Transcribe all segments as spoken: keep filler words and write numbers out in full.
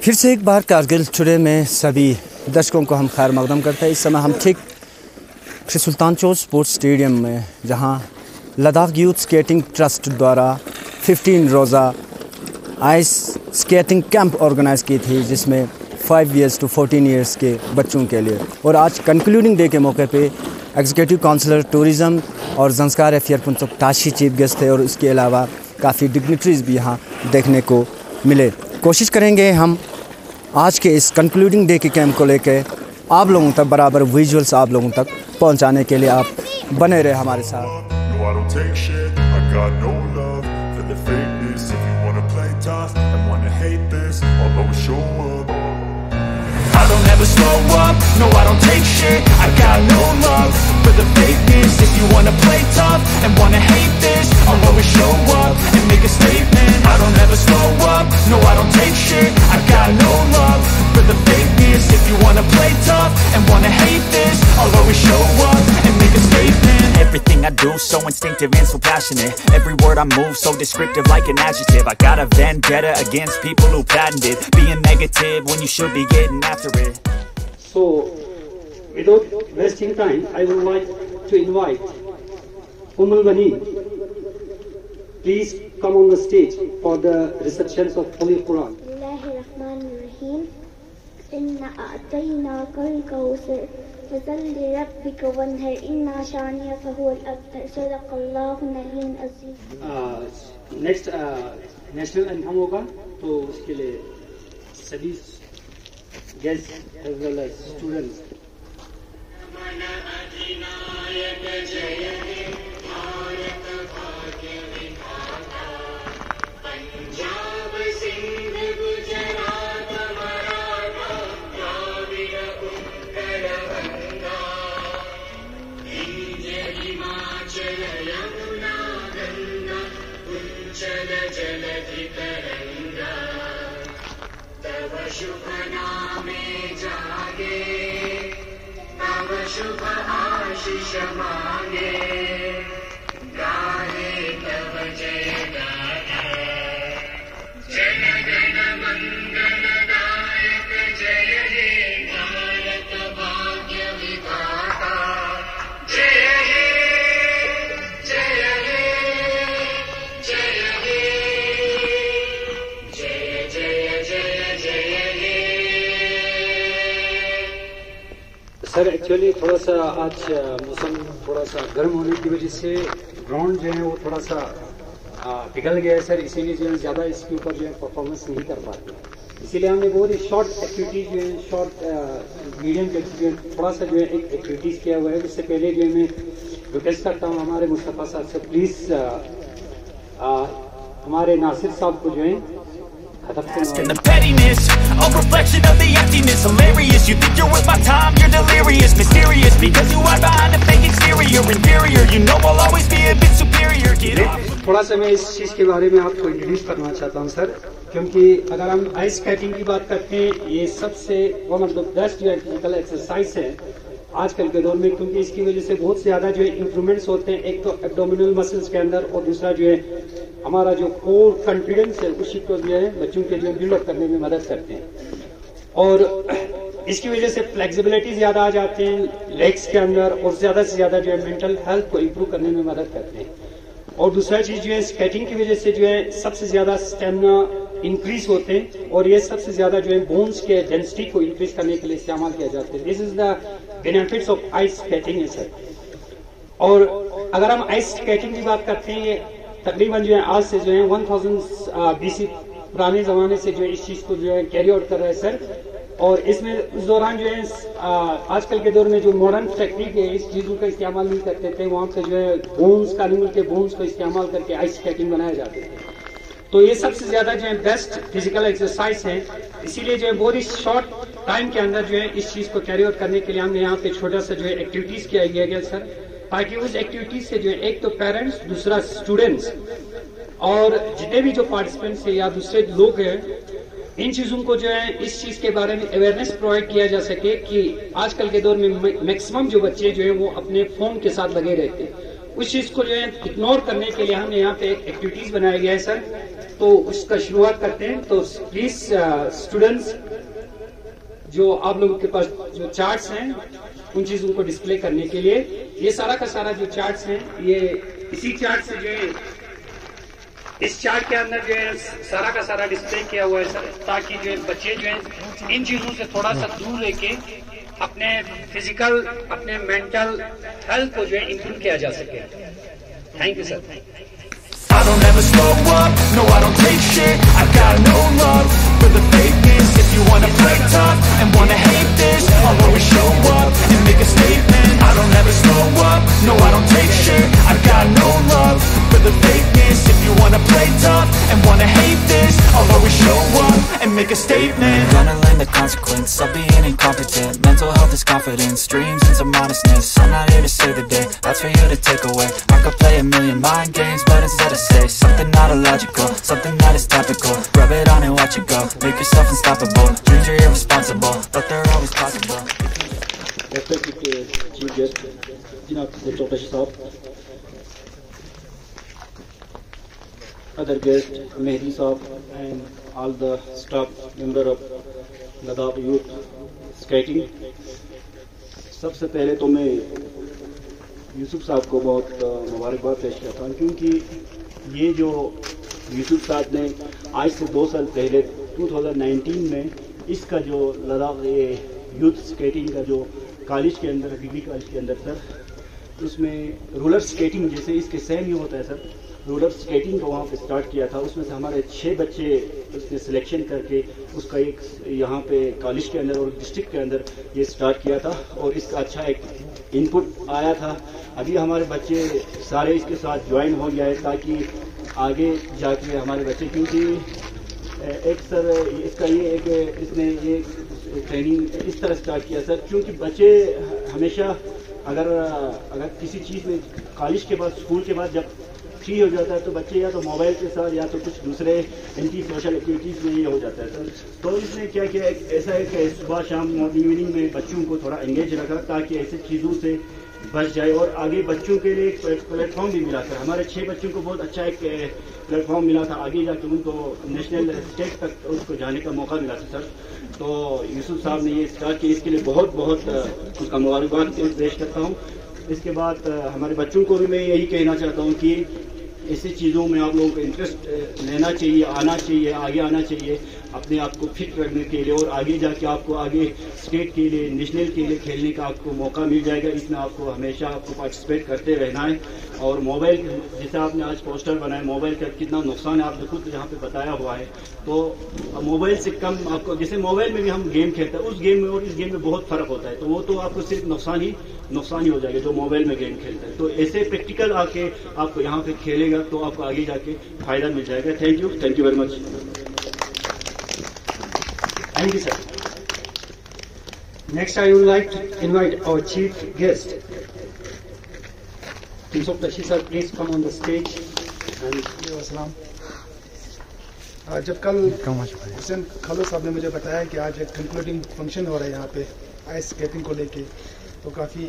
फिर से एक बार कारगिल टुडे में सभी दर्शकों को हम खैर मकदम करते हैं। इस समय हम ठीक श्री सुल्तान चौर स्पोर्ट्स स्टेडियम में, जहां लद्दाख यूथ स्केटिंग ट्रस्ट द्वारा पंद्रह रोज़ा आइस स्केटिंग कैंप ऑर्गेनाइज़ की थी, जिसमें five years to fourteen years के बच्चों के लिए। और आज कंक्लूडिंग डे के मौके पे एग्जीक्यूटिव काउंसलर टूरिज़म और Zanskar affair Punchok Tashi chief guest थे, और इसके अलावा काफ़ी डिग्निटरीज़ भी यहाँ देखने को मिले। कोशिश करेंगे हम आज के इस कंक्लूडिंग डे के कैंप को लेकर आप लोगों तक बराबर विजुअल्स आप लोगों तक पहुंचाने के लिए आप बने रहे हमारे साथ। I don't ever slow up, no I don't take shit. I got no love for the fakeness. If you wanna play tough and wanna hate this, I'll always show up and make a statement. I don't ever slow up, no I don't take shit. I got no love for the fakeness. If you wanna play tough and wanna hate this, I'll always show up and make a statement. Everything I do so instinctive and so passionate. Every word I move so descriptive like an adjective. I got a vendetta against people who patented being negative when you should be getting after it. So, without wasting time, I would like to invite Ummul Bani. Please come on the stage for the receptions of Holy Quran. Bismillahirrahmanirrahim. Inna a'tainaka al-kawthar fasalli li rabbika wanhar inna shani'aka huwal abtar. Sadaqallahu al-aliyyul azim. Next national anthem होगा, तो उसके लिए सभी guest as well as students. शुभ नामे जागे, तव शुभ आशीष मांगे, गाहे तव जय गाथा। जन गण मंगल दायक जय हे भारत भाग्य विधाता। जय हे जय हे जय हे जय जय जय जय। सर एक्चुअली थोड़ा सा आज मौसम थोड़ा सा गर्म होने की वजह से ग्राउंड जो है वो थोड़ा सा पिघल गया है सर, इसीलिए जो है ज़्यादा इसके ऊपर जो है परफॉर्मेंस नहीं कर पाते। इसीलिए हमने बहुत ही शॉर्ट एक्टिविटी जो है, शॉर्ट मीडियम जो है थोड़ा सा जो है एक एक्टिविटीज़ किया हुआ है। इससे पहले जो है मैं रिक्वेस्ट करता हूँ हमारे मुस्तफ़ा साहब से, प्लीज़ हमारे नासिर साहब को जो है And the pettiness, a reflection of the emptiness. Hilarious, you think you're worth my time, you're delirious. Mysterious, because you are behind a fake exterior. Inferior, you know I'll always be a bit superior. Get off. थोड़ा सा मैं इस चीज़ के बारे में आपको introduce करना चाहता हूँ सर, क्योंकि अगर हम आइस स्केटिंग की बात करते हैं, ये सबसे वन ऑफ द बेस्ट जो है फिजिकल एक्सरसाइज है आजकल के दौर में, क्योंकि इसकी वजह से बहुत ज़्यादा जो है इंप्रूवमेंट्स होते हैं। एक तो एब्डोमिनल मसल्स के अंदर, और दूसरा जो है हमारा जो कोर कॉन्फिडेंस है उसी को जो है बच्चों के जो बिल्डअप करने में मदद करते हैं। और इसकी वजह से फ्लेक्सिबिलिटी ज़्यादा आ जाते हैं लेग्स के अंदर, और ज़्यादा से ज़्यादा जो है मेंटल हेल्थ को इम्प्रूव करने में मदद करते हैं। और दूसरा चीज़ जो है स्केटिंग की वजह से जो है सबसे ज़्यादा स्टेमिना इंक्रीज होते हैं, और ये सबसे ज़्यादा जो है बोन्स के डेंसिटी को इंक्रीज करने के लिए इस्तेमाल किया जाता है। This is the benefits of ice skating है सर। और अगर हम आइस स्केटिंग की बात करते हैं, ये तकरीबन जो है आज से जो है वन थाउजेंड बीसी पुराने जमाने से जो है इस चीज को जो है कैरी आउट कर रहा है सर। और इसमें उस दौरान जो है आजकल के दौर में जो मॉडर्न टेक्निक है इस चीजों का इस्तेमाल नहीं करते थे, वहां पे जो है बोन्स का एनिमल के बोन्स को इस्तेमाल करके आइस स्केटिंग बनाए जाते थे। तो ये सबसे ज्यादा जो है बेस्ट फिजिकल एक्सरसाइज है, इसीलिए जो है बहुत ही शॉर्ट टाइम के अंदर जो है इस चीज को कैरी आउट करने के लिए हमने यहाँ पे छोटा सा जो है एक्टिविटीज किया गया सर, ताकि उस एक्टिविटीज से जो है एक तो पेरेंट्स, दूसरा स्टूडेंट्स और जितने भी जो पार्टिसिपेंट्स है या दूसरे लोग हैं, इन चीजों को जो है इस चीज के बारे में अवेयरनेस प्रोवाइड किया जा सके कि आजकल के दौर में मैक्सिमम जो बच्चे जो है वो अपने फोन के साथ लगे रहते हैं। उस चीज को जो है इग्नोर करने के लिए हमने यहाँ पे एक एक्टिविटीज बनाया गया है सर, तो उसका शुरुआत करते हैं। तो प्लीज स्टूडेंट्स, जो आप लोगों के पास जो चार्ट्स हैं उन चीजों को डिस्प्ले करने के लिए, ये सारा का सारा जो चार्ट्स हैं ये इसी चार्ट से जो है, इस चार्ट के अंदर जो है सारा का सारा डिस्प्ले किया हुआ है सर, ताकि जो है बच्चे जो है इन चीजों से थोड़ा सा दूर रह के अपने फिजिकल, अपने मेंटल हेल्थ को जो है इम्प्रूव किया जा सके। Thank you sir. I don't ever slow up, no I don't take shit. I got no love for the fakeness. If you wanna play tough and wanna hate this, I'll always show up and make a statement. I don't ever slow up, no I don't take shit. I got no love for the fakeness. If you wanna play tough and wanna hate this, I'll always show up and make a statement. Gonna learn the consequence of being incompetent. Mental health is confidence, dreams and some modestness. I'm not here to save the day, that's for you to take away. I could play a million mind games, but instead of say something not illogical, something that is topical. Rub it on and watch it go, make yourself unstoppable. Dreams are irresponsible, but they're always possible. Respected Chief Guest, Janab Doctor Shahab, other guest Mehdi Saab, and all the staff member of Ladakh Youth Skating. सबसे पहले तो मैं यूसुफ साहब को बहुत मुबारकबाद पेश करता हूँ, क्योंकि ये जो यूसुफ साहब ने आज से दो साल पहले दो हज़ार उन्नीस में इसका जो लद्दाख ये यूथ स्केटिंग का जो कॉलेज के अंदर, डिग्री कॉलेज के अंदर सर, उसमें रोलर स्केटिंग जैसे इसके सेम ही होता है सर, रोलर स्केटिंग को वहाँ पे स्टार्ट किया था। उसमें से हमारे छः बच्चे उसने सिलेक्शन करके उसका एक यहाँ पे कॉलेज के अंदर और डिस्ट्रिक्ट के अंदर ये स्टार्ट किया था, और इसका अच्छा एक इनपुट आया था। अभी हमारे बच्चे सारे इसके साथ ज्वाइन हो गया है, ताकि आगे जाके हमारे बच्चे, क्योंकि एक सर इसका ये एक इसने ये ट्रेनिंग इस तरह स्टार्ट किया सर, क्योंकि बच्चे हमेशा अगर अगर किसी चीज़ में कॉलेज के बाद, स्कूल के बाद जब फ्री हो जाता है तो बच्चे या तो मोबाइल के साथ या तो कुछ दूसरे एंटी सोशल एक्टिविटीज़ में ये हो जाता है सर। तो इसने क्या किया, एक ऐसा है कि सुबह शाम मॉर्निंग इवनिंग में बच्चों को थोड़ा एंगेज रखा, ताकि ऐसी चीज़ों से बच जाए, और आगे बच्चों के लिए एक प्लेटफॉर्म भी मिला था। हमारे छः बच्चों को बहुत अच्छा एक प्लेटफॉर्म मिला था, आगे जाके उनको नेशनल स्टेट तक उसको जाने का मौका मिला था सर। तो यूसुफ साहब ने ये स्टार्ट किया, इसके लिए बहुत बहुत उसका मुबारकबाद पेश करता हूँ। इसके बाद हमारे बच्चों को भी मैं यही कहना चाहता हूँ कि ऐसी चीज़ों में आप लोगों को इंटरेस्ट लेना चाहिए, आना चाहिए, आगे आना चाहिए अपने आप को फिट रखने के लिए, और आगे जाके आपको आगे स्टेट के लिए, नेशनल के लिए खेलने का आपको मौका मिल जाएगा। इसमें आपको हमेशा आपको पार्टिसिपेट करते रहना है। और मोबाइल, जैसे आपने आज पोस्टर बनाया, मोबाइल का कितना नुकसान है आपने खुद यहाँ पे बताया हुआ है। तो मोबाइल से कम आपको, जैसे मोबाइल में भी हम गेम खेलते हैं, उस गेम में और इस गेम में बहुत फ़र्क होता है, तो वो तो आपको सिर्फ नुकसान ही नुकसान ही हो जाएगा जो मोबाइल में गेम खेलते हैं। तो ऐसे प्रैक्टिकल आके आपको यहाँ पे खेलेगा तो आपको आगे जाके फ़ायदा मिल जाएगा। Thank you, thank you very much. Thank you, sir. Next, I would like to invite our chief guest. Prince of Tashi sir, please come on the stage. अस्सलाम। जब कल हुसैन खालो साहब ने मुझे बताया कि आज एक कंक्लूडिंग फंक्शन हो रहा है यहाँ पे आइस स्केटिंग को लेके, तो काफ़ी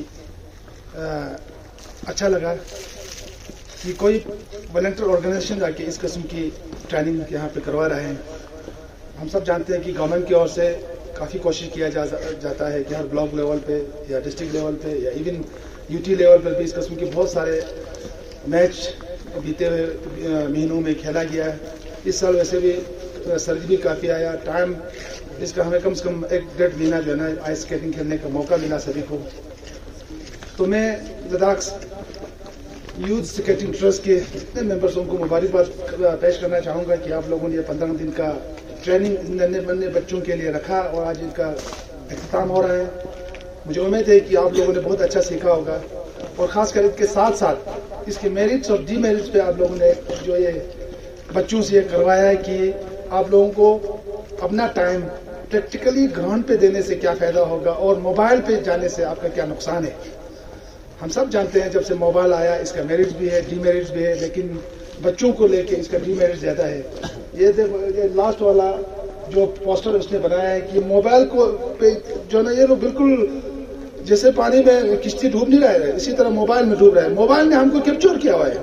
अच्छा लगा कि कोई वॉलंटियर ऑर्गेनाइजेशन आके इस किस्म की ट्रेनिंग यहाँ पे करवा रहे हैं। हम सब जानते हैं कि गवर्नमेंट की ओर से काफ़ी कोशिश किया जा, जाता है कि हर ब्लॉक लेवल पे या डिस्ट्रिक्ट लेवल पे या इवन यूटी लेवल पर भी इस किस्म के बहुत सारे मैच बीते हुए महीनों में खेला गया है। इस साल वैसे भी सर्दी भी काफ़ी आया, टाइम इसका हमें कम से कम एक डेढ़ महीना जो है ना आइस स्केटिंग खेलने का मौका मिला सभी को। तो मैं लद्दाख यूथ स्केटिंग ट्रस्ट के जितने मेंबर्स उनको मुबारकबाद पेश करना चाहूँगा कि आप लोगों ने ये पंद्रह दिन का ट्रेनिंग नन्हे नन्हे बच्चों के लिए रखा और आज इनका इख्तिताम हो रहा है। मुझे उम्मीद है कि आप लोगों ने बहुत अच्छा सीखा होगा, और ख़ासकर इसके साथ साथ इसके मेरिट्स और डीमेरिट्स पे आप लोगों ने जो ये बच्चों से ये करवाया है कि आप लोगों को अपना टाइम प्रैक्टिकली ग्राउंड पे देने से क्या फ़ायदा होगा और मोबाइल पे जाने से आपका क्या नुकसान है। हम सब जानते हैं जब से मोबाइल आया इसका मेरिट्स भी है, डीमेरिट्स भी है, लेकिन बच्चों को लेके इसका डीमेरिट्स ज़्यादा है। ये देखो, ये लास्ट वाला जो पोस्टर उसने बनाया है कि मोबाइल को पे जो ना ये लोग बिल्कुल जैसे पानी में किश्ती डूब नहीं रहा है, इसी तरह मोबाइल में डूब रहा है। मोबाइल ने हमको कैप्चर किया हुआ है,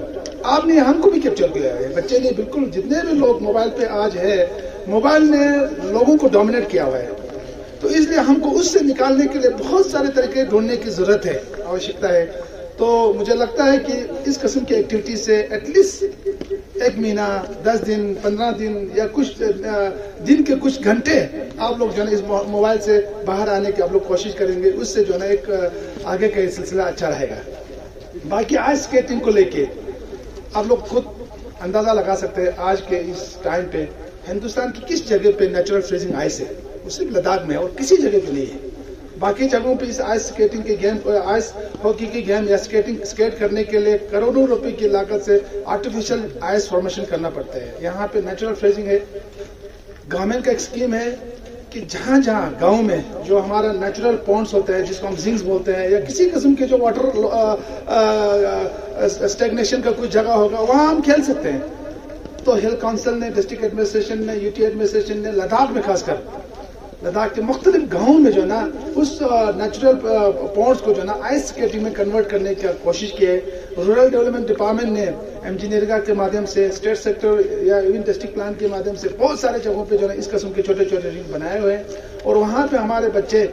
आपने हमको भी कैप्चर किया है, बच्चे ने बिल्कुल जितने भी लोग मोबाइल पे आज है, मोबाइल ने लोगों को डोमिनेट किया हुआ है। तो इसलिए हमको उससे निकालने के लिए बहुत सारे तरीके ढूंढने की जरूरत है, आवश्यकता है। तो मुझे लगता है कि इस किस्म की एक्टिविटी से एटलीस्ट एक महीना, दस दिन, पंद्रह दिन या कुछ दिन के कुछ घंटे आप लोग जो है इस मोबाइल से बाहर आने की आप लोग कोशिश करेंगे, उससे जो है एक आगे का सिलसिला अच्छा रहेगा। बाकी आइस स्केटिंग को लेके आप लोग खुद अंदाजा लगा सकते हैं आज के इस टाइम पे हिंदुस्तान की किस जगह पे नेचुरल फ्रीजिंग आइस है, वो सिर्फ लद्दाख में है और किसी जगह पे नहीं है। बाकी जगहों पे इस आइस स्केटिंग के गेम, आइस हॉकी की गेम या स्केटिंग स्केट करने के लिए करोड़ों रुपए की लागत से आर्टिफिशियल आइस फॉर्मेशन करना पड़ता है। यहाँ पे नेचुरल फ्रीजिंग है। गवर्नमेंट का एक स्कीम है कि जहाँ जहाँ गांव में जो हमारा नेचुरल पॉन्ड्स होते हैं, जिसको हम जिंक्स बोलते हैं, या किसी किस्म के जो वाटर स्टेगनेशन का कोई जगह होगा, वहाँ हम खेल सकते हैं। तो हिल काउंसिल ने, डिस्ट्रिक्ट एडमिनिस्ट्रेशन ने, यूटी एडमिनिस्ट्रेशन ने लद्दाख में खासकर लद्दाख के मुख्तलिफ गाँवों में जो है ना उस नेचुरल पॉन्ड्स को जो है ना आइस स्केटिंग में कन्वर्ट करने की कोशिश की है। रूरल डेवलपमेंट डिपार्टमेंट ने इंजीनियरिंग के माध्यम से, स्टेट सेक्टर या इवन डिस्ट्रिक्ट प्लान के माध्यम से बहुत सारे जगहों पे जो है इस किस्म के छोटे छोटे रिंग बनाए हुए हैं और वहाँ पे हमारे बच्चे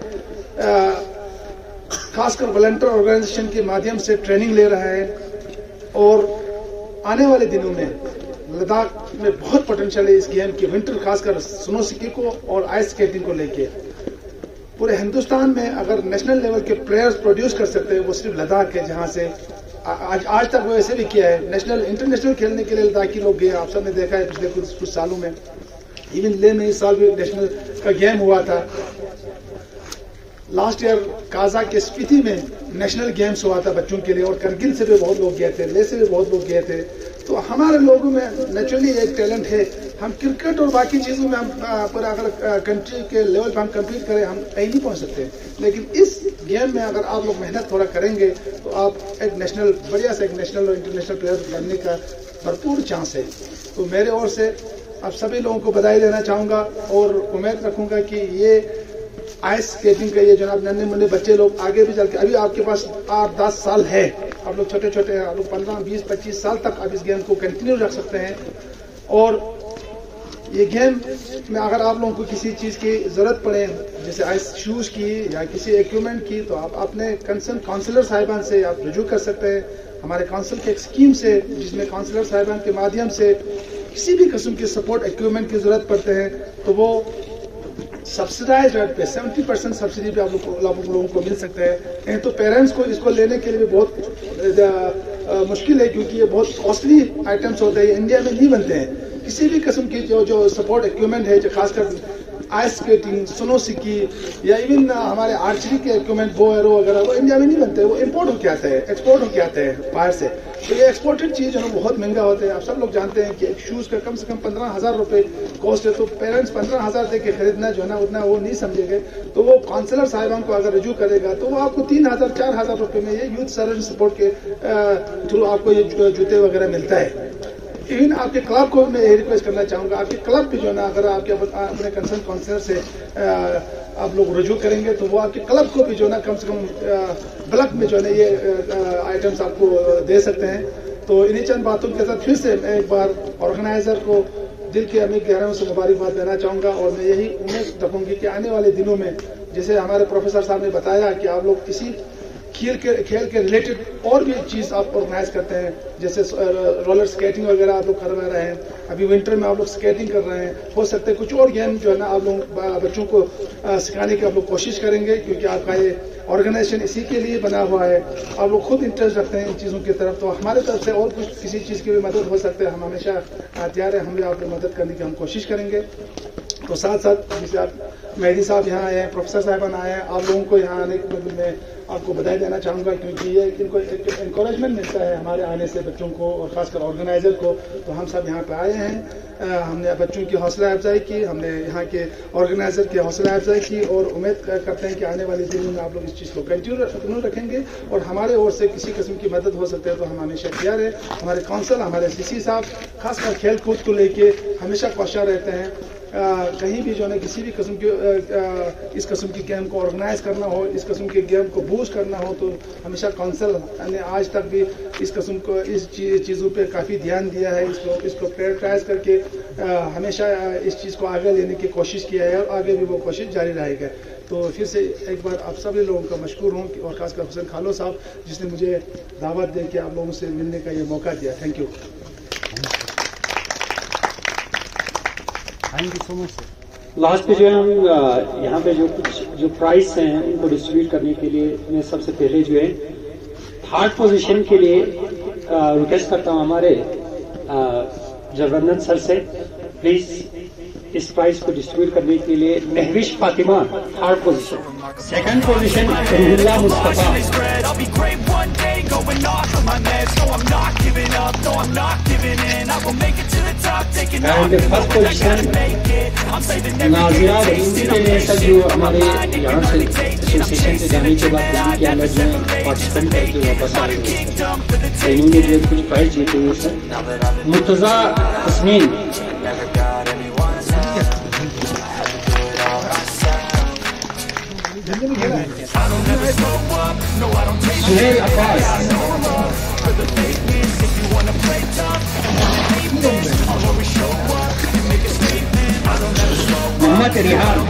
खासकर वॉलंटियर ऑर्गेनाइजेशन के माध्यम से ट्रेनिंग ले रहे हैं। और आने वाले दिनों में लद्दाख में बहुत पोटेंशियल है इस गेम की, विंटर खासकर स्नो स्की को और आइस स्केटिंग को लेके। पूरे हिंदुस्तान में अगर नेशनल लेवल के प्लेयर्स प्रोड्यूस कर सकते हैं वो सिर्फ लद्दाख है, जहां से आज आज तक वो ऐसे भी किया है। नेशनल इंटरनेशनल खेलने के लिए लद्दाखी लोग गए, आप सबने देखा है पिछले कुछ कुछ सालों में। इवन ले में इस साल भी नेशनल का गेम हुआ था। लास्ट ईयर काजा के स्पीति में नेशनल गेम्स हुआ था बच्चों के लिए और करगिल से भी बहुत लोग गए थे, ले से भी बहुत लोग गए थे। तो हमारे लोगों में नेचुरली एक टैलेंट है। हम क्रिकेट और बाकी चीज़ों में हम पर अगर कंट्री के लेवल पर हम कम्पीट करें हम कहीं नहीं पहुंच सकते, लेकिन इस गेम में अगर आप लोग मेहनत थोड़ा करेंगे तो आप एक नेशनल बढ़िया से एक नेशनल और इंटरनेशनल प्लेयर बनने का भरपूर चांस है। तो मेरे ओर से आप सभी लोगों को बधाई देना चाहूँगा और उम्मीद रखूँगा कि ये आइस स्केटिंग का ये जनाब नन्हे मुन्ने बच्चे लोग आगे भी चल के, अभी आपके पास आठ दस साल है, आप लोग छोटे छोटे आप लोग पंद्रह बीस पच्चीस साल तक आप इस गेम को कंटिन्यू रख सकते हैं। और ये गेम में अगर आप लोगों को किसी चीज़ की ज़रूरत पड़े, जैसे आइस शूज़ की या किसी इक्विपमेंट की, तो आप अपने कंसर्न काउंसलर साहिबान से आप रुजू कर सकते हैं। हमारे काउंसिल के एक स्कीम से, जिसमें काउंसलर साहिबान के माध्यम से किसी भी किस्म की सपोर्ट इक्विपमेंट की ज़रूरत पड़ते हैं तो वो सब्सिडाइज रेट पे सत्तर परसेंट सब्सिडी पे आप लोग लोगों को मिल सकता है। तो पेरेंट्स को इसको लेने के लिए भी बहुत मुश्किल है, क्योंकि ये बहुत कॉस्टली आइटम्स होते हैं, इंडिया में नहीं बनते हैं। किसी भी किस्म की जो जो सपोर्ट इक्विपमेंट है, जो खासकर आइस स्केटिंग, स्नो स्की या इवन हमारे आर्चरी के इक्विपमेंट, बो एरो वगैरह, वो इंडिया में नहीं बनते, वो इम्पोर्ट होके आते हैं, एक्सपोर्ट होके आते हैं बाहर से। तो ये एक्सपोर्टेड चीज़ है ना बहुत महंगा होता है। आप सब लोग जानते हैं कि एक शूज़ का कम से कम पंद्रह हज़ार रुपये कॉस्ट है। तो पेरेंट्स पंद्रह हज़ार दे के खरीदना जो है ना उतना वो नहीं समझेंगे। तो वो काउंसलर साहिबान को अगर रजू करेगा तो वो आपको तीन हज़ार चार हज़ार रुपये में ये यूथ सर्विस सपोर्ट के थ्रू आपको ये जूते वगैरह मिलता है। इवन आपके क्लब को मैं ये रिक्वेस्ट करना चाहूँगा, आपके क्लब भी जो है ना अगर आपके अपने कंसर्न काउंसलर से आप लोग रजू करेंगे तो वो आपके क्लब को भी जो है ना कम से कम ब्लॉक में जो है ना ये आइटम्स आपको दे सकते हैं। तो इन्हीं चंद बातों के साथ फिर से मैं एक बार ऑर्गेनाइजर को दिल के अमीर गहराइयों से मुबारकबाद देना चाहूँगा और मैं यही उम्मीद रखूँगी कि आने वाले दिनों में, जैसे हमारे प्रोफेसर साहब ने बताया कि आप लोग किसी खेल के खेल के रिलेटेड और भी चीज़ आप ऑर्गेनाइज करते हैं, जैसे रोलर स्केटिंग वगैरह आप लोग करवा रहे हैं, अभी विंटर में आप लोग स्केटिंग कर रहे हैं, हो सकता है कुछ और गेम जो है ना आप लोग बच्चों को सिखाने की आप लोग कोशिश करेंगे, क्योंकि आपका ये ऑर्गेनाइजेशन इसी के लिए बना हुआ है। आप लोग खुद इंटरेस्ट रखते हैं इन चीज़ों की तरफ, तो हमारे तरफ से और कुछ किसी चीज़ की भी मदद हो सकता है, हम हमेशा तैयार है, हम भी आपकी मदद करने की हम कोशिश करेंगे। तो साथ साथ जैसे आप मेहदी साहब यहाँ आए हैं, प्रोफेसर साहबान आए हैं, आप लोगों को यहाँ आने के मतलब मैं आपको बधाई देना चाहूँगा, क्योंकि ये इनको एक इंकरेजमेंट मिलता है हमारे आने से बच्चों को और ख़ासकर ऑर्गेनाइज़र को। तो हम सब यहाँ पे आए हैं, हमने बच्चों की हौसला अफजाई की, हमने यहाँ के ऑर्गेनाइज़र की हौसला अफजाई की और उम्मीद करते हैं कि आने वाले दिनों में आप लोग इस चीज़ को कंटिन्यू रखेंगे और हमारे ओर से किसी किस्म की मदद हो सकती है तो हम हमेशा तैयार है। हमारे काउंसिल, हमारे सी सी साहब खासकर खेल कूद को लेके हमेशा कोशिश रहते हैं। कहीं भी जो है किसी भी किस्म की आ, इस किस्म की गेम को ऑर्गेनाइज करना हो, इस किस्म की गेम को बूस्ट करना हो, तो हमेशा काउंसिल ने आज तक भी इस किस्म को इस चीज़ों पे काफ़ी ध्यान दिया है। इसको इसको प्रायोरिटाइज करके आ, हमेशा इस चीज़ को आगे लेने की कोशिश किया है और आगे भी वो कोशिश जारी रहेगा। तो फिर से एक बार आप सभी लोगों का मशकूर हूँ और खासकर हुसैन खालो साहब जिसने मुझे दावत दे के आप लोगों से मिलने का ये मौका दिया। Thank you. Thank you so much. Last पे जो है हम यहाँ पे जो कुछ जो प्राइस हैं उनको डिस्ट्रीब्यूट करने के लिए मैं सबसे पहले जो है थर्ड पोजीशन के लिए रिक्वेस्ट करता हूँ हमारे जबरनंद सर से, प्लीज इस प्राइस को डिस्ट्रीब्यूट करने के लिए Mahvish Fatima third position, second position Ruhullah Mustafa, and first position Nazira Waleem के लिए सर जो हमारे यहाँ से एसोसिएशन से जाने के बाद दिल्ली के अंदर जो है पार्टिसिपेंट करके वापस आ रहे हैं, इन्होंने जो कुछ प्राइज जीते हुए सर। मुर्तजा हसनीन, सुहेल अब्बास, मोहम्मद रिहान,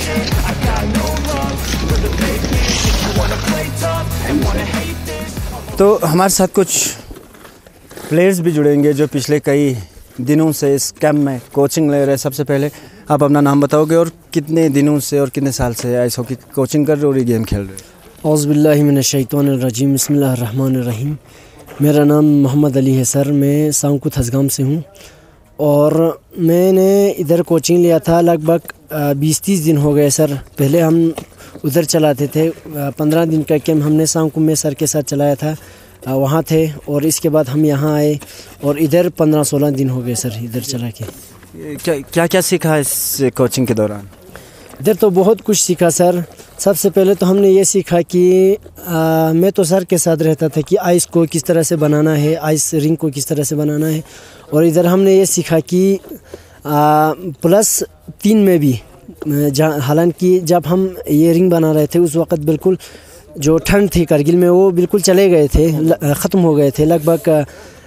तो हमारे साथ कुछ प्लेयर्स भी जुड़ेंगे जो पिछले कई दिनों से इस कैंप में कोचिंग ले रहे हैं। सबसे पहले आप अपना नाम बताओगे और कितने दिनों से और कितने साल से आइस हॉकी कोचिंग कर रहे हो और ये गेम खेल रहे हो? औज़ु बिल्लाहि मिनश शैतानिर रजीम, बिस्मिल्लाहिर रहमानिर रहीम। मेरा नाम मोहम्मद अली है सर, मैं सांकू थसगाम से हूँ और मैंने इधर कोचिंग लिया था लगभग बीस तीस दिन हो गए सर। पहले हम उधर चलाते थे, पंद्रह दिन का कैंप हमने सांकू में सर के साथ चलाया था, वहाँ थे और इसके बाद हम यहाँ आए और इधर पंद्रह सोलह दिन हो गए सर इधर चला के। क्या क्या क्या सीखा इस कोचिंग के दौरान? इधर तो बहुत कुछ सीखा सर। सबसे पहले तो हमने ये सीखा कि आ, मैं तो सर के साथ रहता था कि आइस को किस तरह से बनाना है, आइस रिंग को किस तरह से बनाना है, और इधर हमने ये सीखा कि आ, प्लस तीन में भी, हालांकि जब हम ये रिंग बना रहे थे उस वक़्त बिल्कुल जो ठंड थी करगिल में वो बिल्कुल चले गए थे, ख़त्म हो गए थे लगभग।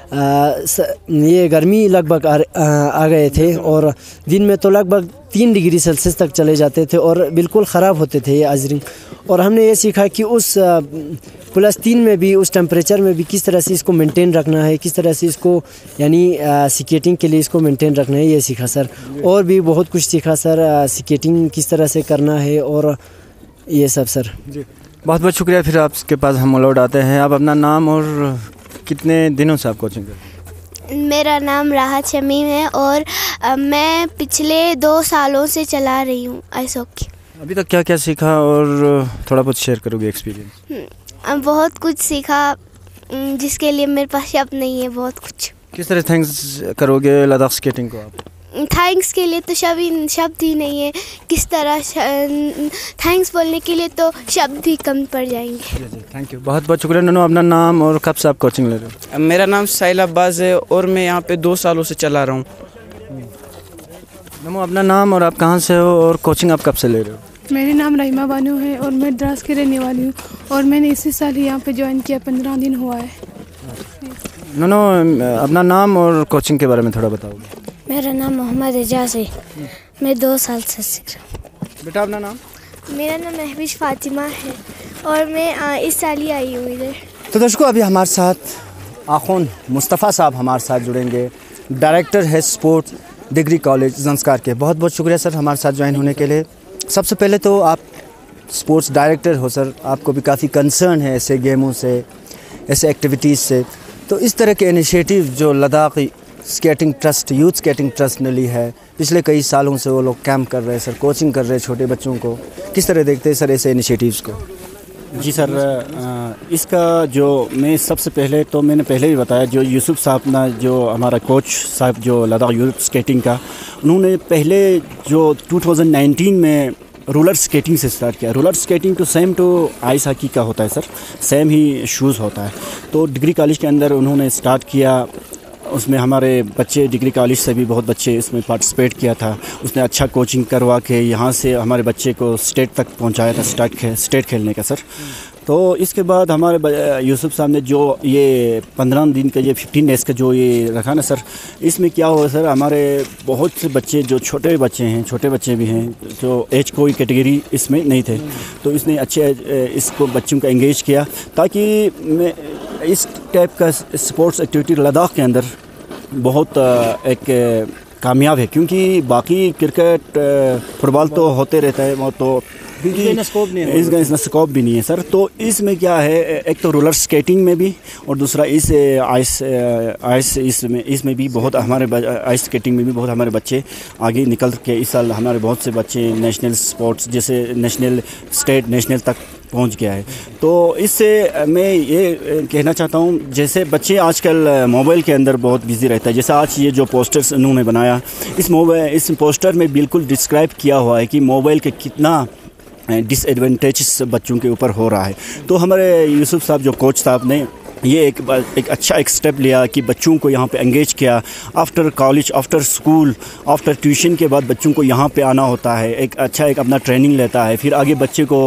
ये गर्मी लगभग आ, आ गए थे और दिन में तो लगभग तीन डिग्री सेल्सियस तक चले जाते थे और बिल्कुल ख़राब होते थे ये आइस। और हमने ये सीखा कि उस प्लस तीन में भी, उस टेम्परेचर में भी किस तरह से इसको मेंटेन रखना है, किस तरह से इसको यानी स्केटिंग के लिए इसको मेंटेन रखना है, ये सीखा सर। और भी बहुत कुछ सीखा सर, स्केटिंग किस तरह से करना है और ये सब सर। जी बहुत बहुत शुक्रिया। फिर आपके पास हम लौट आते हैं। आप अपना नाम और कितने दिनों से आप कोचिंग कर रहे हैं? मेरा नाम राहत शमीम है और आ, मैं पिछले दो सालों से चला रही हूँ आइस हॉकी। अभी तक क्या क्या सीखा और थोड़ा बहुत शेयर करोगे एक्सपीरियंस? बहुत कुछ सीखा जिसके लिए मेरे पास शब्द नहीं है, बहुत कुछ। किस तरह थैंक्स करोगे लद्दाख स्केटिंग को आप? थैंक्स के लिए तो शब्द शब्द ही नहीं है, किस तरह थैंक्स बोलने के लिए तो शब्द भी कम पड़ जाएंगे। थैंक यू, बहुत बहुत शुक्रिया। नन्नू अपना नाम और कब से आप कोचिंग ले रहे हो? मेरा नाम साहिल अब्बास है और मैं यहाँ पे दो सालों से चला रहा हूँ। नन्नू अपना नाम और आप कहाँ से हो और कोचिंग आप कब से ले रहे हो? मेरा नाम रहीमा बानू है और मैं द्रास की रहने वाली हूँ और मैंने इसी साल ही यहाँ पे ज्वाइन किया, पंद्रह दिन हुआ है। नन्नू अपना नाम और कोचिंग के बारे में थोड़ा बताओगे? मेरा नाम मोहम्मद एजाज है, मैं दो साल से सीख रहा हूँ। बेटा अपना नाम? मेरा नाम महविश फातिमा है और मैं इस साल ही आई हूँ इधर। तो दर्शकों अभी हमारे साथ आखून मुस्तफ़ा साहब हमारे साथ जुड़ेंगे, डायरेक्टर है स्पोर्ट्स डिग्री कॉलेज ज़ंस्कार के। बहुत बहुत शुक्रिया सर हमारे साथ ज्वाइन होने के लिए। सबसे पहले तो आप स्पोर्ट्स डायरेक्टर हो सर, आपको भी काफ़ी कंसर्न है ऐसे गेमों से, ऐसे एक्टिविटीज़ से। तो इस तरह के इनिशिएटिव जो Ladakh skating trust, youth skating trust ने ली है, पिछले कई सालों से वो लोग कैंप कर रहे हैं सर, कोचिंग कर रहे हैं छोटे बच्चों को, किस तरह देखते हैं सर ऐसे इनिशिएटिव्स को? जी सर, इसका जो मैं सबसे पहले तो मैंने पहले भी बताया, जो यूसुफ साहब ना जो हमारा कोच साहब जो लद्दाख यूथ स्केटिंग का, उन्होंने पहले जो दो हज़ार उन्नीस में रोलर स्केटिंग से स्टार्ट किया। रोलर स्केटिंग तो सेम तो आइस हॉकी का होता है सर, सेम ही शूज़ होता है। तो डिग्री कॉलेज के अंदर उन्होंने स्टार्ट किया उसमें हमारे बच्चे डिग्री कॉलेज से भी बहुत बच्चे इसमें पार्टिसिपेट किया था। उसने अच्छा कोचिंग करवा के यहाँ से हमारे बच्चे को स्टेट तक पहुँचाया था, स्टेट खे, स्टेट खेलने का सर। तो इसके बाद हमारे यूसुफ साहब ने जो ये पंद्रह दिन का ये फिफ्टीन डेज़ का जो ये रखा ना सर, इसमें क्या हुआ सर, हमारे बहुत से बच्चे जो छोटे बच्चे हैं, छोटे बच्चे भी हैं, जो एज कोई कैटेगरी इसमें नहीं थे, तो इसने अच्छे इसको बच्चों को एंगेज किया ताकि मैं इस टाइप का स्पोर्ट्स एक्टिविटी लद्दाख के अंदर बहुत एक कामयाब है। क्योंकि बाकी क्रिकेट फुटबॉल तो होते रहता है, वो तो इसका स्कोप नहीं है, इसका इसका स्कोप भी नहीं है सर। तो इसमें क्या है, एक तो रोलर स्केटिंग में भी और दूसरा इस आइस आइस इसमें इसमें भी बहुत हमारे आइस स्केटिंग में भी बहुत हमारे बच्चे आगे निकल के इस साल हमारे बहुत से बच्चे नेशनल स्पोर्ट्स जैसे नेशनल स्टेट नेशनल तक पहुंच गया है। तो इससे मैं ये कहना चाहता हूं, जैसे बच्चे आजकल मोबाइल के अंदर बहुत बिजी रहता है, जैसे आज ये जो पोस्टर्स उन्होंने बनाया, इस मोबाइल इस पोस्टर में बिल्कुल डिस्क्राइब किया हुआ है कि मोबाइल के कितना डिसएडवांटेजेस बच्चों के ऊपर हो रहा है। तो हमारे यूसुफ साहब जो कोच साहब ने ये एक एक अच्छा एक स्टेप लिया कि बच्चों को यहाँ पे एंगेज किया। After college, after school, after tuition के बाद बच्चों को यहाँ पे आना होता है, एक अच्छा एक अपना ट्रेनिंग लेता है, फिर आगे बच्चे को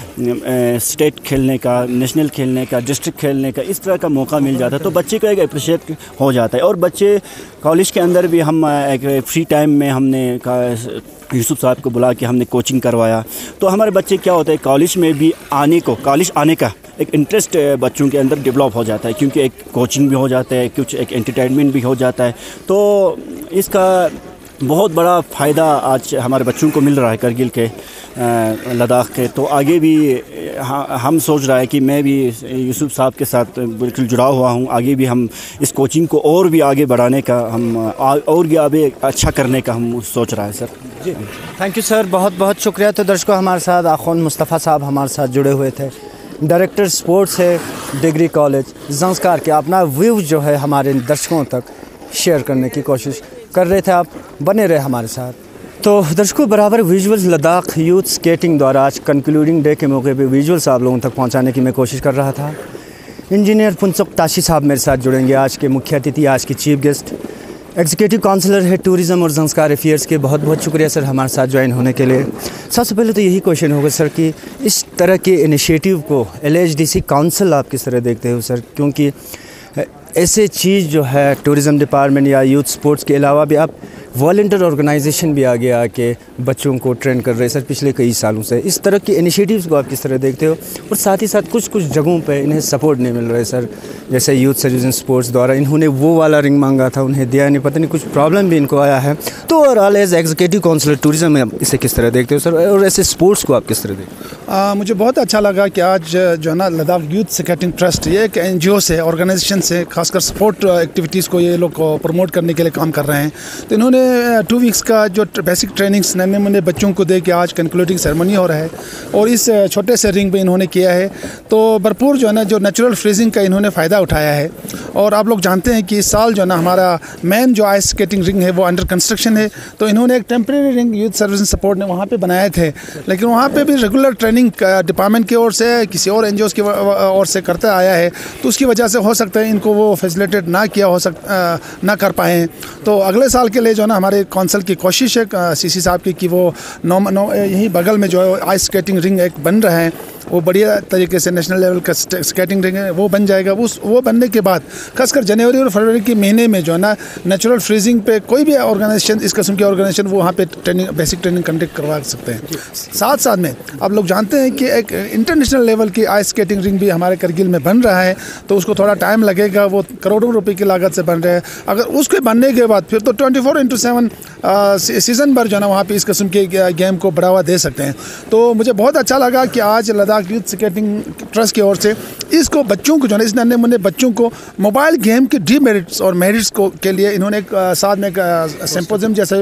स्टेट खेलने का, नेशनल खेलने का, डिस्ट्रिक्ट खेलने का, इस तरह का मौका मिल जाता है। तो बच्चे को एक अप्रिशिएट हो जाता है। और बच्चे कॉलेज के अंदर भी हम एक फ्री टाइम में हमने यूसुफ साहब को बुला के हमने कोचिंग करवाया। तो हमारे बच्चे क्या होता है, कॉलेज में भी आने को कॉलेज आने का एक इंटरेस्ट बच्चों के अंदर डेवलप हो जाता है, क्योंकि एक कोचिंग भी हो जाता है, कुछ एक एंटरटेनमेंट भी हो जाता है। तो इसका बहुत बड़ा फ़ायदा आज हमारे बच्चों को मिल रहा है करगिल के, लद्दाख के। तो आगे भी हम सोच रहा है कि मैं भी यूसुफ साहब के साथ बिल्कुल जुड़ा हुआ हूँ। आगे भी हम इस कोचिंग को और भी आगे बढ़ाने का, हम और भी आगे अच्छा करने का हम सोच रहा है सर। जी थैंक यू सर, बहुत बहुत शुक्रिया। तो दर्शकों, हमारे साथ आखोन मुस्तफ़ा साहब हमारे साथ जुड़े हुए थे, डायरेक्टर स्पोर्ट्स है डिग्री कॉलेज ज़ंस्कार के। अपना व्यू जो है हमारे दर्शकों तक शेयर करने की कोशिश कर रहे थे। आप बने रहे हमारे साथ। तो दर्शकों, बराबर विजुअल्स लद्दाख यूथ स्केटिंग द्वारा आज कंक्लूडिंग डे के मौके पे विजुअल्स आप लोगों तक पहुंचाने की मैं कोशिश कर रहा था। इंजीनियर पुंसुक ताशी साहब मेरे साथ जुड़ेंगे, आज के मुख्य अतिथि, आज के चीफ गेस्ट, एग्जीक्यूटिव काउंसलर है टूरिज़्म और ज़ंस्कार अफेयर्स के। बहुत बहुत शुक्रिया सर हमारे साथ ज्वाइन होने के लिए। सबसे पहले तो यही क्वेश्चन होगा सर कि इस तरह के इनिशिएटिव को L H D C council आप किस तरह देखते हो सर, क्योंकि ऐसे चीज़ जो है टूरिज़्म डिपार्टमेंट या यूथ स्पोर्ट्स के अलावा भी आप वॉलंटियर ऑर्गेनाइजेशन भी आगे आके बच्चों को ट्रेन कर रहे हैं सर पिछले कई सालों से। इस तरह के इनिशिएटिव्स को आप किस तरह देखते हो? और साथ ही साथ कुछ कुछ जगहों पे इन्हें सपोर्ट नहीं मिल रहा है सर, जैसे यूथ सर्विस स्पोर्ट्स द्वारा इन्होंने वो वाला रिंग मांगा था, उन्हें दिया नहीं, पता नहीं कुछ प्रॉब्लम भी इनको आया है। तो overall as executive councillor tourism में आप इसे किस तरह देखते हो सर, और ऐसे स्पोर्ट्स को आप किस तरह देखते हो? मुझे बहुत अच्छा लगा कि आज जो है ना लद्दाख यूथ स्केटिंग ट्रस्ट, ये एक एन जी ओ से, ऑर्गेनाइजेशन से, खासकर स्पोर्ट एक्टिविटीज़ को ये लोग प्रमोट करने के लिए काम कर रहे हैं। तो इन्होंने टू वीक्स का जो बेसिक ट्रेनिंग्स नन्हे मुन्ने बच्चों को दे के आज कंक्लूडिंग सेरेमनी हो रहा है और इस छोटे से रिंग पे इन्होंने किया है। तो भरपूर जो है ना जो नेचुरल फ्रीजिंग का इन्होंने फ़ायदा उठाया है। और आप लोग जानते हैं कि इस साल जो है ना हमारा मेन जो आइस स्केटिंग रिंग है वो अंडर कंस्ट्रक्शन है। तो इन्होंने एक temporary rink youth service support ने वहाँ पे बनाए थे, लेकिन वहाँ पे भी रेगुलर ट्रेनिंग डिपार्टमेंट की ओर से, किसी और एन जी ओज़ की ओर से करता आया है। तो उसकी वजह से हो सकता है इनको वो फैसिलिटेट ना किया हो सक ना कर पाए। तो अगले साल के लिए जो है ना हमारे काउंसिल की कोशिश है सी सी साहब की कि वो नौ, नौ यहीं बगल में जो है आइस स्केटिंग रिंग एक बन रहा है, वो बढ़िया तरीके से नेशनल लेवल का स्केटिंग रिंग है, वो बन जाएगा। उस वो बनने के बाद खासकर जनवरी और फरवरी के महीने में जो है ना नेचुरल फ्रीजिंग पे कोई भी ऑर्गेनाइजेशन, इस किस्म की ऑर्गेनाइजेशन वो वहाँ पे ट्रेनिंग, बेसिक ट्रेनिंग कंडक्ट करवा सकते हैं। साथ साथ में आप लोग जानते हैं कि एक इंटरनेशनल लेवल की आइस स्केटिंग रिंग भी हमारे करगिल में बन रहा है। तो उसको थोड़ा टाइम लगेगा, वो करोड़ों रुपये की लागत से बन रहा है। अगर उसके बनने के बाद फिर तो twenty four into seven season भर जो है ना वहाँ पे इस किस्म के गेम को बढ़ावा दे सकते हैं। तो मुझे बहुत अच्छा लगा कि आज लद्दाख यूथ स्केटिंग ट्रस्ट की ओर से इसको बच्चों को जो है इस नन्हे मुन्ने बच्चों को मोबाइल गेम के डीमेरिट्स और मेरिट्स को के लिए इन्होंने एक साथ में एक सिंपोजियम जैसा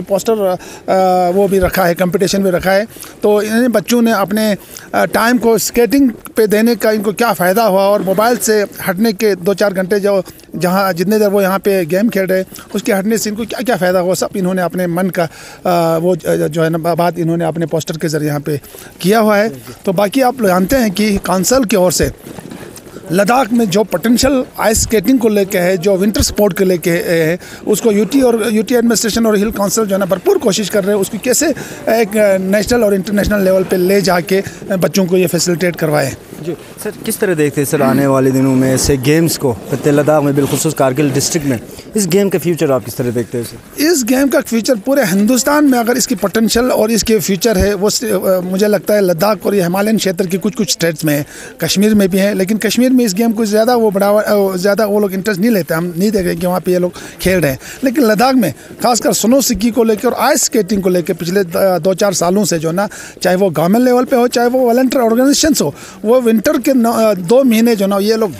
पोस्टर वो भी रखा है, कंपटीशन भी रखा है। तो इन बच्चों ने अपने टाइम को स्केटिंग पे देने का इनको क्या फ़ायदा हुआ और मोबाइल से हटने के दो चार घंटे जो जहाँ जितने देर वो यहाँ पे गेम खेल रहे उसके हटने से इनको क्या क्या फ़ायदा हुआ, सब इन्होंने अपने मन का आ, वो जो है ना बात इन्होंने अपने पोस्टर के ज़रिए यहाँ पे किया हुआ है। तो बाकी आप जानते हैं कि काउंसिल की ओर से लद्दाख में जो पोटेंशियल आइस स्केटिंग को लेके है, जो विंटर स्पोर्ट को लेके है, उसको यूटी और यूटी एडमिनिस्ट्रेशन और हिल काउंसिल जो है ना भरपूर कोशिश कर रहे हैं उसको कैसे एक नेशनल और इंटरनेशनल लेवल पे ले जाके बच्चों को ये फैसिलिटेट करवाएं। जी सर, किस तरह देखते हैं सर आने वाले दिनों में ऐसे गेम्स को खत्ते लद्दाख में, बिलखुसूस कारगिल डिस्ट्रिक्ट में, इस गेम का फ्यूचर आप किस तरह देखते हैं सर? इस गेम का फ्यूचर पूरे हिंदुस्तान में अगर इसकी पोटेंशियल और इसके फ्यूचर है वो मुझे लगता है लद्दाख और ये हिमालयन क्षेत्र के कुछ कुछ स्टेट्स में है, कश्मीर में भी है, लेकिन कश्मीर में इस गेम को ज़्यादा वो बढ़ावा ज़्यादा वो लोग इंटरेस्ट नहीं लेते, हम नहीं देख रहे कि वहाँ पे ये लोग खेल रहे हैं। लेकिन लद्दाख में खासकर स्नो स्की को लेकर और आइस स्केटिंग को लेकर पिछले दो चार सालों से जो ना, चाहे वो गवर्नमेंट लेवल पे हो चाहे वो वॉलंटियर ऑर्गेनाइजेशंस हो, वो विंटर के दो महीने जो ना ये लोग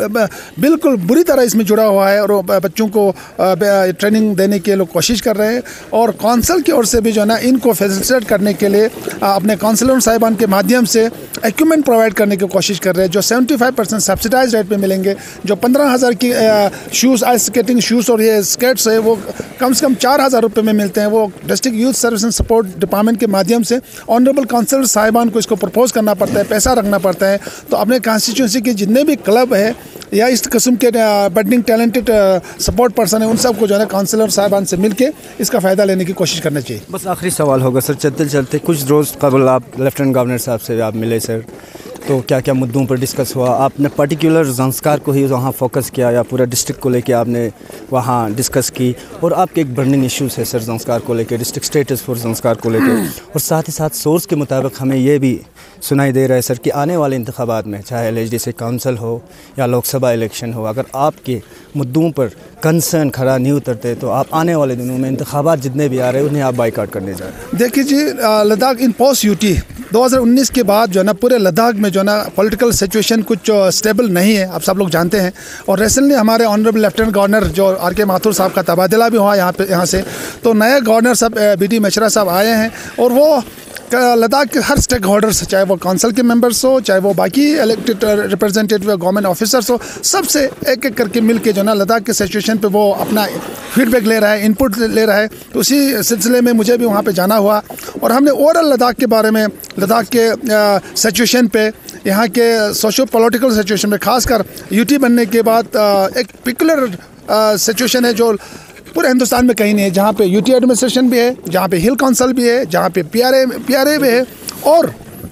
बिल्कुल बुरी तरह इसमें जुड़ा हुआ है और बच्चों को ट्रेनिंग देने के लोग कोशिश कर रहे हैं। और काउंसिल की ओर से भी जो है ना इनको फैसिलिटेट करने के लिए अपने काउंसिलर साहिबान के माध्यम से इक्विपमेंट प्रोवाइड करने की कोशिश कर रहे हैं, जो पचहत्तर परसेंट सब्सिडाइज रेट पे मिलेंगे। जो पंद्रह हज़ार की शूज़, आइस स्केटिंग शूज़ और ये स्केट्स है वो कम से कम चार हज़ार रुपये में मिलते हैं। वो district youth service and support department के माध्यम से ऑनरेबल काउंसिलर साहिबान को इसको प्रपोज करना पड़ता है, पैसा रखना पड़ता है। तो अपने कॉन्स्टिट्यूंसी के जितने भी क्लब है या इस किस्म के बडिंग टैलेंटेड सपोर्ट पर्सन है, उन सबको जो है ना काउंसिलर साहिबान से मिलके इसका फ़ायदा लेने की कोशिश करना चाहिए। बस आखिरी सवाल होगा सर, चलते चलते कुछ रोज़ कबल आप लेफ्टिनेंट गवर्नर साहब से आप मिले सर, तो क्या क्या मुद्दों पर डिस्कस हुआ? आपने पर्टिकुलर ज़ंस्कार को ही वहाँ फोकस किया या पूरा डिस्ट्रिक्ट को लेके आपने वहाँ डिस्कस की? और आपके एक बर्निंग इश्यूज़ है सर ज़ंस्कार को लेके, डिस्ट्रिक्ट स्टेटस फॉर ज़ंस्कार को लेके, और साथ ही साथ सोर्स के मुताबिक हमें ये भी सुनाई दे रहा है सर कि आने वाले इंतखाबात में चाहे L H D C council हो या लोकसभा इलेक्शन हो, अगर आपके मुद्दों पर कंसर्न खड़ा नहीं उतरते तो आप आने वाले दिनों में इंतखाबात जितने भी आ रहे हैं उन्हें आप बाइकआउट करने जा रहे हैं। देखिए जी, लद्दाख इन पोस्ट यूटी दो हज़ार उन्नीस के बाद जो है ना पूरे लद्दाख में जो है ना पॉलिटिकल सिचुएशन कुछ स्टेबल नहीं है, आप सब लोग जानते हैं। और रिसेंटली हमारे ऑनरेबल लेफ्टिनेंट गवर्नर जो आर के माथुर साहब का तबादला भी हुआ यहाँ पे यहाँ से, तो नए गवर्नर साहब बी डी मिश्रा साहब आए हैं और वो लद्दाख के हर स्टेक होल्डर्स, चाहे वो काउंसिल के मेंबर्स हो, चाहे वो बाकी इलेक्टेड रिप्रेजेंटेटिव गवर्नमेंट ऑफिसर्स हो, सबसे एक एक करके मिल के जो ना लद्दाख के सिचुएशन पे वो अपना फीडबैक ले रहा है, इनपुट ले रहा है। तो उसी सिलसिले में मुझे भी वहाँ पे जाना हुआ और हमने ओवरऑल लद्दाख के बारे में, लद्दाख के सिचुएशन पे, यहाँ के सोशो पॉलिटिकल सिचुएशन में, खासकर यूटी बनने के बाद एक पिकुलर सिचुएशन है जो पूरे हिंदुस्तान में कहीं नहीं है, जहाँ पे यूटी एडमिनिस्ट्रेशन भी है, जहाँ पे हिल काउंसिल भी है, जहाँ पे पीआरए पीआरए भी है, और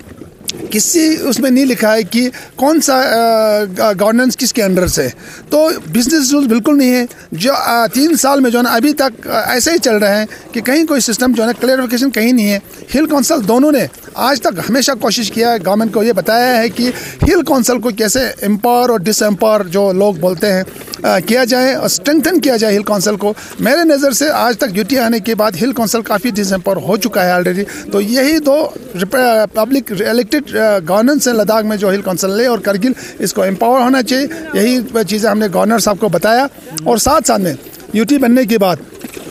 किसी उसमें नहीं लिखा है कि कौन सा गवर्नेंस किसके अंडर से। तो बिजनेस रूल बिल्कुल नहीं है। जो आ, तीन साल में जो है ना अभी तक ऐसे ही चल रहे हैं कि कहीं कोई सिस्टम जो है ना क्लैरिफिकेशन कहीं नहीं है। हिल काउंसिल दोनों ने आज तक हमेशा कोशिश किया है, गवर्नमेंट को ये बताया है कि हिल काउंसिल को कैसे एम्पावर और डिसएम्पावर जो लोग बोलते हैं आ, किया जाए और स्ट्रेंथन किया जाए हिल काउंसिल को। मेरे नज़र से आज तक यूटी आने के बाद हिल काउंसिल काफ़ी डिसएम्पावर हो चुका है ऑलरेडी। तो यही दो पब्लिक इलेक्टेड गवर्नेंस है लद्दाख में जो हिल काउंसिल ले और करगिल, इसको एम्पावर होना चाहिए। यही चीज़ें हमने गवर्नर साहब को बताया। और साथ साथ में यूटी बनने के बाद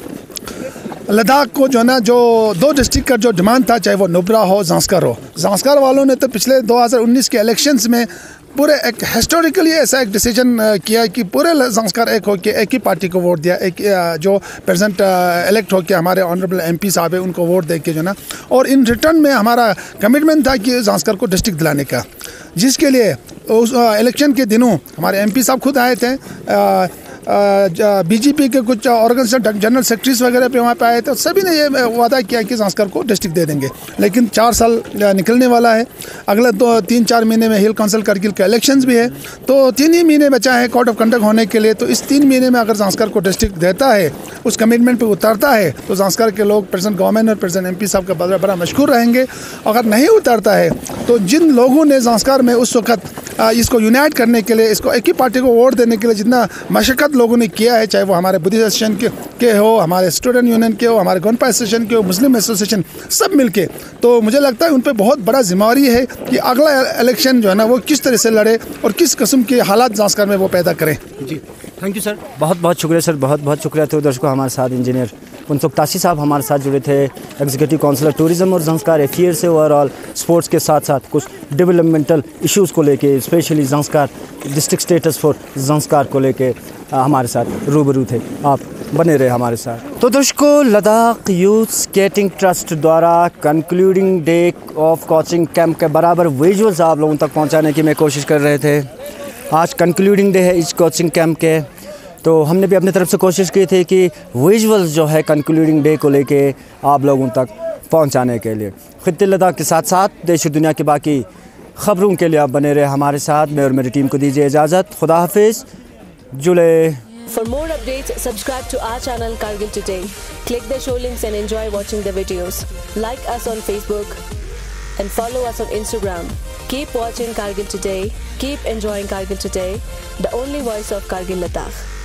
लद्दाख को जो है ना जो दो डिस्ट्रिक्ट का जो डिमांड था, चाहे वो नुब्रा हो, ज़ंस्कार हो, ज़ंस्कार वालों ने तो पिछले दो हज़ार उन्नीस के इलेक्शंस में पूरे एक हिस्टोरिकली ऐसा एक डिसीजन किया कि पूरे ज़ंस्कार एक हो के एक ही पार्टी को वोट दिया। एक जो प्रेजेंट इलेक्ट हो के हमारे ऑनरेबल एमपी साहब है उनको वोट दे के जो ना, और इन रिटर्न में हमारा कमिटमेंट था कि ज़ंस्कार को डिस्ट्रिक्ट दिलाने का, जिसके लिए उस इलेक्शन के दिनों हमारे एमपी साहब खुद आए थे, बीजेपी के कुछ ऑर्गेनाइजेशन जनरल सेक्रेटरीज वगैरह पे वहाँ पे आए थे। सभी ने ये वादा किया कि ज़ंस्कार को डिस्ट्रिक्ट दे देंगे। लेकिन चार साल निकलने वाला है, अगले दो तीन चार महीने में हिल काउंसिल करगिल का इलेक्शंस भी है, तो तीन ही महीने बचा है कोड ऑफ कंडक्ट होने के लिए। तो इस तीन महीने में अगर ज़ंस्कार को डिस्ट्रिक्ट देता है, उस कमिटमेंट पर उतरता है, तो ज़ंस्कार के लोग प्रेजेंट गवर्नमेंट और प्रेजेंट एम पी साहब का बड़ा बड़ा मशहूर रहेंगे। अगर नहीं उतरता है तो जिन लोगों ने ज़ंस्कार में उस वक्त इसको यूनाइट करने के लिए, इसको एक ही पार्टी को वोट देने के लिए जितना मशक्क़त लोगों ने किया है, चाहे वो हमारे बुद्धिस्ट एसोसिएशन के, के हो, हमारे स्टूडेंट यूनियन के हो, हमारे गोनपा एसोसिएशन के हो, मुस्लिम एसोसिएशन, सब मिलके, तो मुझे लगता है उन पर बहुत बड़ा जिम्मेवारी है कि अगला इलेक्शन जो है ना वो किस तरह से लड़े और किस किस्म के हालात ज़ंस्कार में वो पैदा करें। जी थैंक यू सर, बहुत बहुत शुक्रिया सर, बहुत बहुत शुक्रिया। तो दर्शकों, हमारे साथ इंजीनियर पुनसुख ताशी साहब हमारे साथ जुड़े थे, एग्जीक्यूटिव काउंसिलर टूरिज़्म और ज़ंस्कार अफेयर से। ओवरऑल स्पोर्ट्स के साथ साथ कुछ डेवलपमेंटल इश्यूज़ को लेके, specially Zanskar district status for Zanskar को लेके हमारे साथ रूबरू थे। आप बने रहे हमारे साथ। तो दर्शकों, लद्दाख यूथ स्केटिंग ट्रस्ट द्वारा concluding day of coaching camp के बराबर विजुअल्स आप लोगों तक पहुंचाने की मैं कोशिश कर रहे थे। आज कंक्लूडिंग डे है इस कोचिंग कैंप के, तो हमने भी अपनी तरफ से कोशिश की थी कि विजुअल्स जो है कंक्लूडिंग डे को लेके आप लोगों तक पहुंचाने के लिए। खित्ते लद्दाख के साथ साथ देश और दुनिया की बाकी ख़बरों के लिए आप बने रहे हमारे साथ। मैं और मेरी टीम को दीजिए इजाज़त। खुदा हाफिज़। जुले। For more updates, subscribe to our channel Kargil Today. Click the show links and enjoy watching the videos. Like us on Facebook and follow us on Instagram. Keep watching Kargil Today. Keep enjoying Kargil Today, the only voice of Kargil Ladakh.